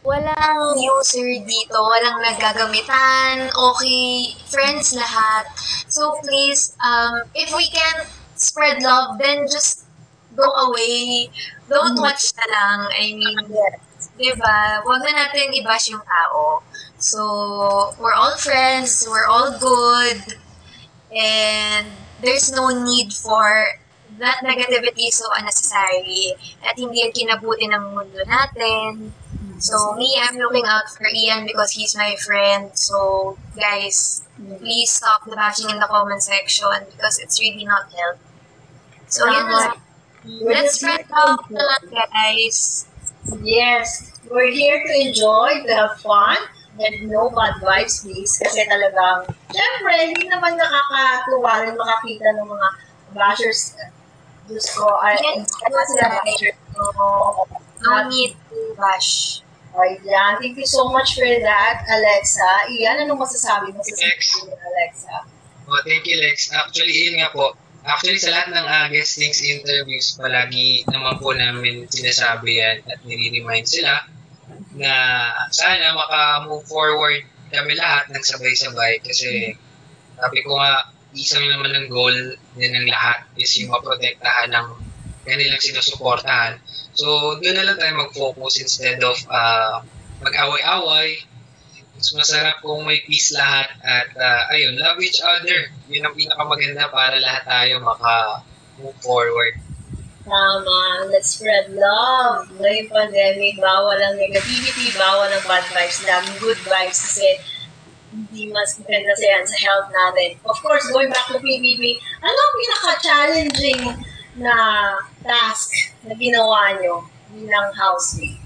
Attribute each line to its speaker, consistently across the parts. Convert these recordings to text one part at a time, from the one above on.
Speaker 1: Walang user dito, walang naggagamitan, okay, friends lahat. So please, if we can spread love, then just go away. Don't watch na lang. I mean, diba? Huwag na natin i-bash yung tao. So, we're all friends, we're all good, and there's no need for that negativity so unnecessary at hindi yan kinabuti ng mundo natin. So, me, I'm looking out for Ian because he's my friend. So, guys, please stop the bashing in the comment section because it's really not healthy. So, yun lang. Let's spread love na lang, guys.
Speaker 2: Yes, we're here to enjoy, to have fun, and no bad vibes, please. Kasi talagang, syempre, hindi naman nakakatuwa rin makakita ng mga bashers. Diyos ko,
Speaker 1: Yes,
Speaker 2: sila bashers.
Speaker 1: no need to bash.
Speaker 2: Ayan, thank you so much for that, Alexa. Iyan, anong masasabi mo sa Alexa?
Speaker 3: Oh, thank you, Lex. Actually, yun nga po. Actually, sa lahat ng guestings interviews, palagi naman po namin sinasabi yan at nire-remind sila na sana maka-move forward kami lahat ng sabay-sabay kasi sabi ko nga, isang naman ng goal din ng lahat is yung maprotektahan ng kanilang sinusuportahan. So, doon na lang tayo mag-focus instead of mag-away-away. Mas masarap kung may peace lahat at ayun, love each other. Yun ang pinakamaganda para lahat tayo maka-move forward.
Speaker 2: Tama, let's spread love. Ngayong pandemic, bawal ang negativity, bawal ang bad vibes, laging good vibes kasi hindi mas maganda sa yan sa health natin. Of course, going back to PBB, ano ang pinaka-challenging na task na ginawa nyo bilang housemate?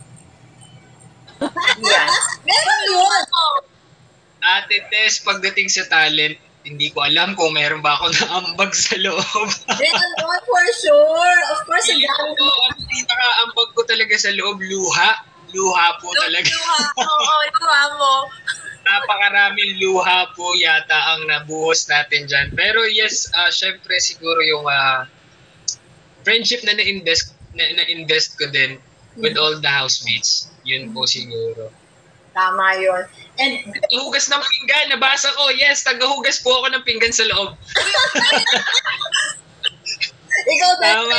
Speaker 2: Yan. Meron yun!
Speaker 3: Ate Tess, pagdating sa talent, hindi ko alam kung meron ba ako naambag sa loob.
Speaker 2: Meron yun, for sure. Of course, ang dami.
Speaker 3: Ang pinaka-ambag ko talaga sa loob, luha. Luha po talaga.
Speaker 1: Oo, luha mo.
Speaker 3: Napakaraming luha po yata ang nabuhos natin dyan. Pero yes, syempre siguro yung friendship na na-invest ko din with all the housemates. Yun po siguro.
Speaker 2: Tama yun. And
Speaker 3: Hugas ng pinggan, nabasa ko. Yes, tagahugas po ako ng pinggan sa loob.
Speaker 2: ikaw ba?
Speaker 3: Tama.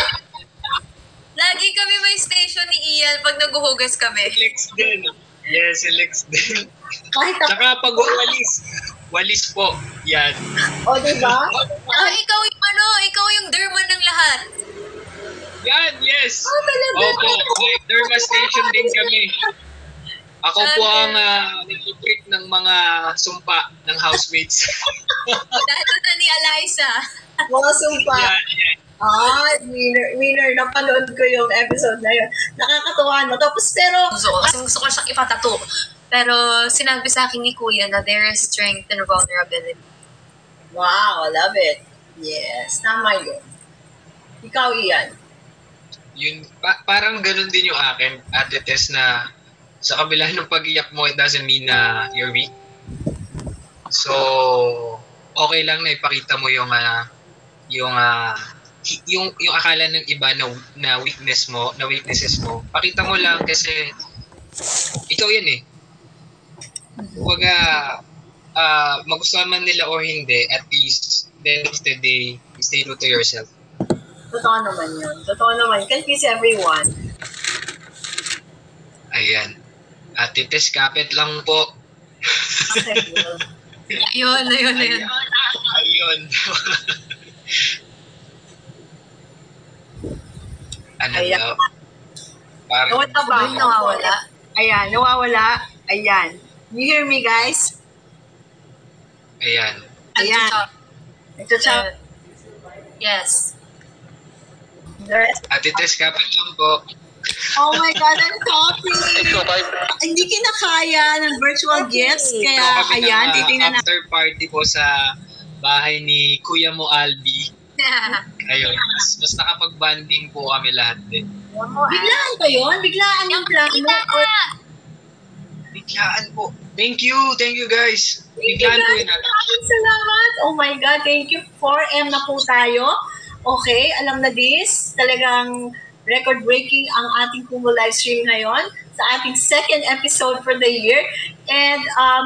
Speaker 1: Lagi kami may station ni Ian pag naghuhugas kami.
Speaker 3: Lex din. Yes, Lex din.
Speaker 2: Kahit ako.
Speaker 3: Tsaka pag walis po. Yan.
Speaker 2: O, diba?
Speaker 1: Ikaw yung derma ng lahat.
Speaker 3: Yan, yes.
Speaker 2: Oh, talaga?
Speaker 3: Opo, may therma station din kami. Ako po ang nag-treat ng mga sumpa ng housemates.
Speaker 1: Dahil na ni Eliza.
Speaker 2: Mga sumpa.
Speaker 3: Yan.
Speaker 2: Winner. Napanood ko yung episode na yun. Nakakatuwa, no? Tapos, pero...
Speaker 1: Gusto ko siyang ipatato. Pero sinabi sa akin ni Kuya na there is strength and vulnerability.
Speaker 2: Wow, love it. Yes, tama yun. Ikaw, Ian.
Speaker 3: Yun, parang ganun din yung akin, Ate Tess, na sa kabila ng pag-iyak mo, it doesn't mean na you're weak. So, okay lang na ipakita mo yung akala ng iba na weaknesses mo. Pakita mo lang kasi ikaw yan eh. Huwaga, magustuhan man nila or hindi, at least, the end of the day, stay true to yourself.
Speaker 2: Totoo naman yun. Totoo naman. Can please everyone.
Speaker 3: Ayan. Ate Tess, kapit lang po.
Speaker 1: Ayun.
Speaker 3: Ayun. Ano
Speaker 2: Ayan.
Speaker 3: daw? Parang,
Speaker 2: Nawala ba?
Speaker 1: Nawawala.
Speaker 2: Ayan, nawawala. Ayan. You hear me, guys?
Speaker 3: ayan.
Speaker 2: Ayan. Ito siya.
Speaker 1: Yes.
Speaker 3: Ate Tess, kapit lang po.
Speaker 2: Oh my God, I'm happy. Hindi kinakaya ng virtual gifts. Kaya,
Speaker 3: Kami
Speaker 2: ayan,
Speaker 3: ng,
Speaker 2: titingnan natin.
Speaker 3: after party po sa bahay ni Kuya mo Albi. Ayun, mas nakapag-banding po kami lahat din.
Speaker 2: Biglaan ba yun? Biglaan yung plano? Or
Speaker 3: Biglaan po. Thank you guys. Biglaan po yun.
Speaker 2: maraming salamat. Oh my God, thank you. 4M na po tayo. Okay, alam na this. Talagang record-breaking ang ating Kumu live stream ngayon sa ating second episode for the year. And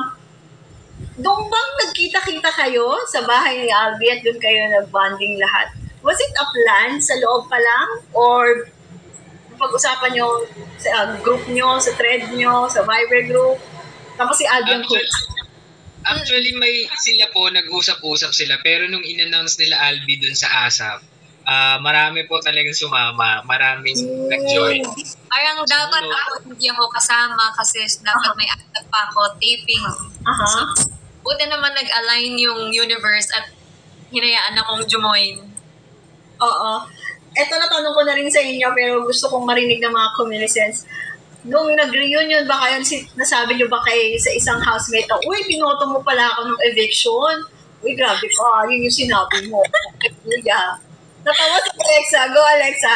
Speaker 2: doon bang nagkita-kita kayo sa bahay ni Albi at doon kayo nag-bonding lahat? Was it a plan sa loob pa lang? Or pag-usapan nyo sa group nyo, sa thread nyo, sa Viber group? Tapos si Albi ang host.
Speaker 3: Actually, may sila po, nag-usap-usap sila. Pero nung in-announce nila Albi dun sa ASAP, marami po talagang sumama. Maraming nag-join.
Speaker 1: Parang dapat ako, hindi ako kasama kasi dapat may active pa ako, taping. Buti naman nag-align yung universe at hinayaan akong jumoin.
Speaker 2: Oo. Eto, natanong ko na rin sa inyo pero gusto kong marinig ng mga communicants. Nung nag-reunion ba kayo, nasabi nyo ba kay sa isang housemate na, uy, pinoto mo pala ako ng eviction? Uy, grabe ka, yun yung sinabi mo. Kuya. Natawa si Alexa. Go, Alexa.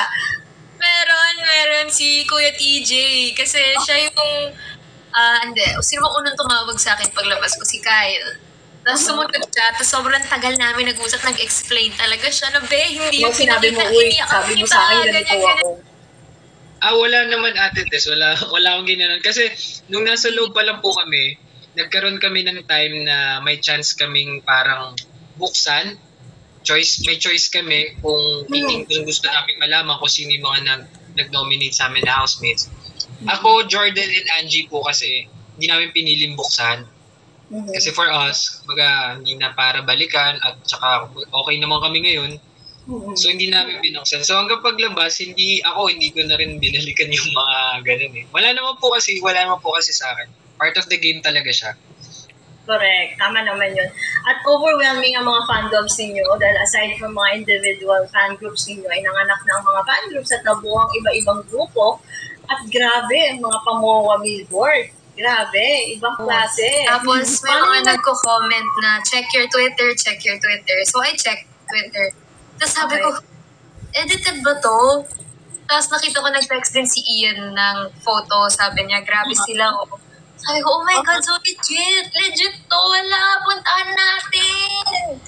Speaker 1: Meron si Kuya TJ. Kasi siya yung, sino bang unang tumawag sa akin paglabas ko? Si Kyle. Tapos sumunod siya, tapos sobrang tagal namin nag-usap, nag-explain talaga siya na, hindi yung
Speaker 2: sinabi mo, uy, sabi mo sa akin, ganito ako.
Speaker 3: Wala naman Ate Tess, wala akong ginanon. Kasi nung nasa loob pa lang po kami, nagkaroon kami ng time na may chance kaming parang buksan. May choice kami kung gusto namin malaman kung sino yung mga nag-nominate sa amin na housemates. Ako, Jordan and Angie po kasi hindi namin piniling buksan. Kasi for us, hindi na para balikan at saka okay naman kami ngayon. So hindi namin binuksan. So hanggang paglabas, hindi ko na rin binalikan yung mga ganun eh. Wala naman po kasi sa akin. Part of the game talaga siya.
Speaker 2: Correct. Tama naman yun. At overwhelming ang mga fandoms ninyo dahil aside from mga individual fan groups ninyo, ay nanganak na ang mga fan groups at nabuo ang iba-ibang grupo. At grabe, ang mga pamuwa billboard. Grabe, ibang klase.
Speaker 1: Tapos may mga nagko-comment na check your Twitter. So I check Twitter. Tapos sabi ko, edited ba to? Tapos nakita ko nag-text din si Ian ng photo. Sabi niya, grabe sila. Sabi ko, oh my God, so legit. Legit to. Wala, puntahan natin.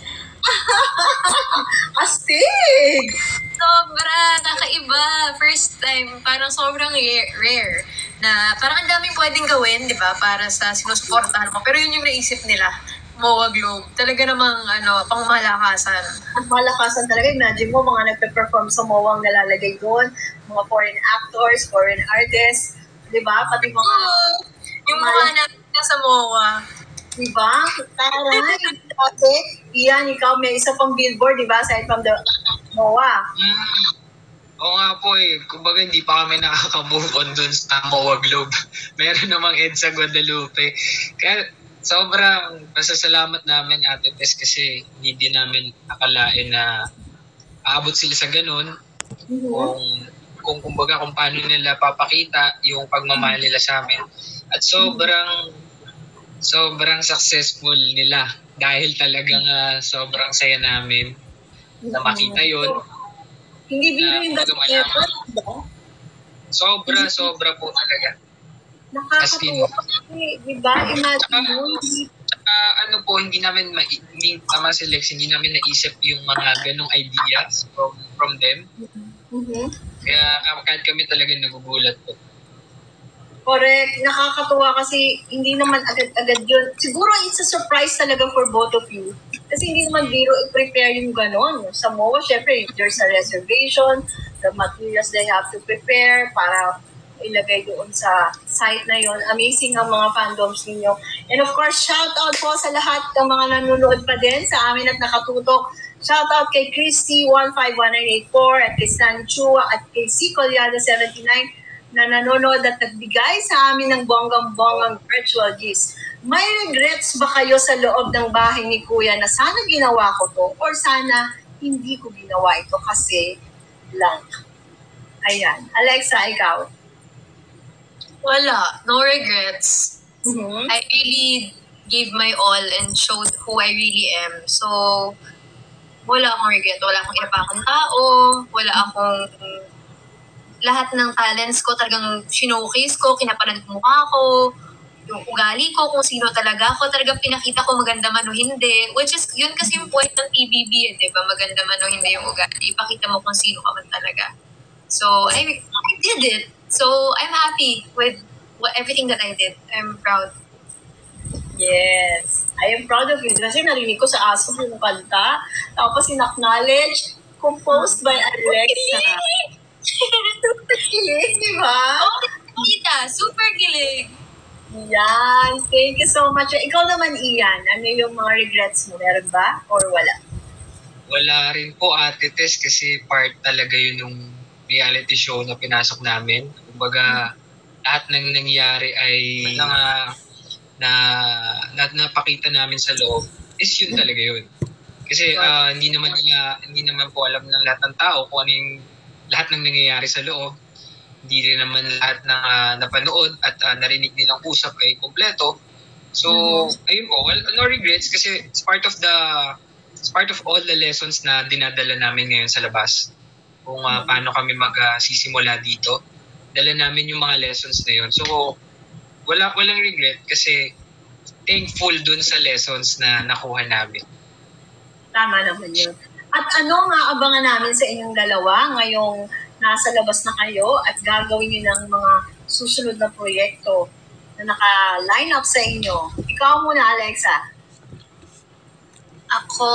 Speaker 2: Astig!
Speaker 1: Sobra, kakaiba. First time, parang sobrang rare. Na parang ang daming pwedeng gawin, di ba? Para sa sinusuportahan mo. Pero yun yung naisip nila. MOA Globe. Talaga namang, pangmalakasan.
Speaker 2: Malakasan talaga. Imagine mo, mga nagpe-perform sa MOA ang nalalagay doon. Mga foreign actors, foreign artists. Di ba? Pati mga...
Speaker 1: yung mga natin sa MOA.
Speaker 2: Diba? Taray. Kasi, Ian, ikaw may isa pang billboard, diba? Aside from the MOA.
Speaker 3: Oo nga po eh. Kumbaga hindi pa kami nakaka-move on dun sa MOA Globe. Meron namang EDSA Guadalupe. Kaya sobrang pasasalamat namin Ate Tess kasi hindi din namin akalain na aabot sila sa ganun. Kung paano nila papakita yung pagmamahal nila sa amin. At sobrang successful nila dahil talagang sobrang saya namin na makita yun.
Speaker 2: Hindi biro yung effort, no?
Speaker 3: Sobra po talaga.
Speaker 2: Nakakatuwa. Diba? Imagine mo.
Speaker 3: Hindi namin tama si Lex, hindi namin naisip yung mga ganong ideas from them. Kaya kahit kami talaga nagugulat po.
Speaker 2: Correct. Nakakatuwa kasi hindi naman agad-agad yun. Siguro it's a surprise talaga for both of you. Kasi hindi naman biro i-prepare yung ganon. Sa MOA, syempre, there's a reservation, the materials they have to prepare para ilagay doon sa site na yon. Amazing ang mga fandoms ninyo. And of course, shout out po sa lahat ng mga nanonood pa din sa amin at nakatutok. Shout out kay Christy 151984 at kay Stan Chua at kay C. Colyada 79 na nanonood at nagbigay sa amin ng bonggang-bonggang virtual gifts. May regrets ba kayo sa loob ng bahay ni Kuya na sana ginawa ko to or sana hindi ko ginawa ito kasi lang? Ayan. Alexa, ikaw?
Speaker 1: Wala. No regrets. I really gave my all and showed who I really am. So, wala akong regret. Wala akong inapakang tao. Wala akong... Lahat ng talents ko talagang showcase ko, kinapanan ko mukha ko, yung ugali ko, kung sino talaga ako, talagang pinakita ko maganda man o hindi. Which is, yun kasi yung point ng PBB, di ba? Maganda man o hindi yung ugali. Ipakita mo kung sino ka man talaga. So I did it. So I'm happy with everything that I did. I'm proud.
Speaker 2: Yes. I am proud of you. Kasi narinig ko sa aso yung kanta. Tapos in-acknowledge, composed by Alexa. Super kilig, di ba?
Speaker 1: Oh, Tita, super kilig.
Speaker 2: Yan. Thank you so much. Ikaw naman, Ian. Ano yung mga regrets mo? Meron ba? Or wala?
Speaker 3: Wala rin po, Ate Tess, kasi part talaga yun nung reality show na pinasok namin. Kumbaga, lahat ng nangyari ay napakita namin sa loob is yun talaga yun. Kasi hindi naman po alam ng lahat ng tao kung ano yung lahat ng nangyayari sa loob. Hindi rin naman lahat ng napanood at narinig nilang usap ay kompleto. So, ayun po, well, no regrets kasi it's part of all the lessons na dinadala namin ngayon sa labas. Kung paano kami magsisimula dito. Dala namin yung mga lessons na yun. So, walang regret kasi thankful dun sa lessons na nakuha namin.
Speaker 2: Tama naman yun. At ano nga abangan namin sa inyong dalawa ngayong nasa labas na kayo at gagawin nyo ng mga susunod na proyekto na naka-line up sa inyo? Ikaw muna, Alexa.
Speaker 1: Ako,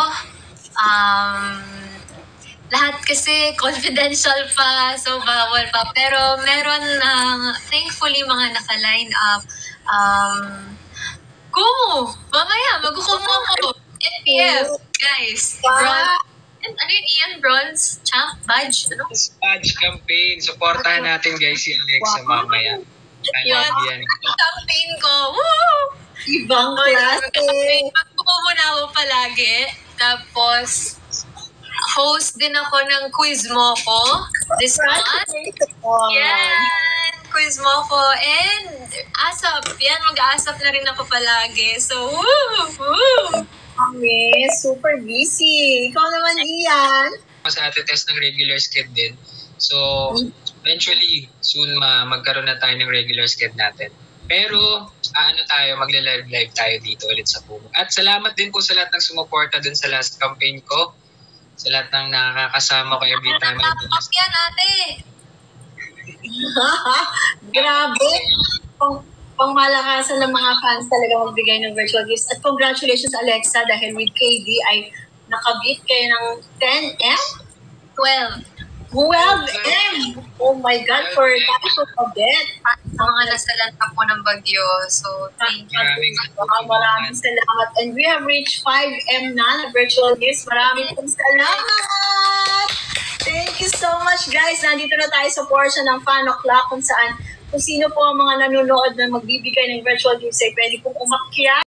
Speaker 1: lahat kasi confidential pa, so bawal pa. Pero meron ng, thankfully, mga naka-line up. Kumu! Mamaya, mag-kumu ako. NPF, guys. Ano yun, Ian? Bronze? Champ? Badge? Ano?
Speaker 3: Badge campaign. Supportahan natin guys si Alexa mamaya.
Speaker 1: Yan. Campaign ko. Woo!
Speaker 2: Ibang klase.
Speaker 1: Magkukumo na ako palagi. Tapos, host din ako ng Quiz Mo ko this month. Yan! Quiz Mo ko. And ASAP. Yan, mag-ASAP na rin ako palagi. So, woo!
Speaker 2: Kami, super busy. Ikaw naman, Ian.
Speaker 3: Sa Ate Tess ng regular sked din. So, eventually, soon magkaroon na tayo ng regular sked natin. Pero, magle-live tayo dito ulit sa Pumo. At salamat din po sa lahat ng sumuporta dun sa last campaign ko. Sa lahat ng nakakasama ko every time.
Speaker 1: Natapos yan, ate!
Speaker 2: Grabe. Pangmalakasan ng mga fans talaga magbigay ng virtual gifts. At congratulations, Alexa, dahil with KD ay nakabit kayo ng 10M? 12M! Oh my God, for that a bit.
Speaker 1: Mga nasalanta po ng bagyo. So, thank you.
Speaker 2: Maraming salamat. And we have reached 5M na virtual gifts. Maraming salamat! Thank you so much, guys. Nandito na tayo sa portion ng Fan O'Clock kung sino po ang mga nanonood na magbibigay ng virtual gifts ay pwede pong umakyat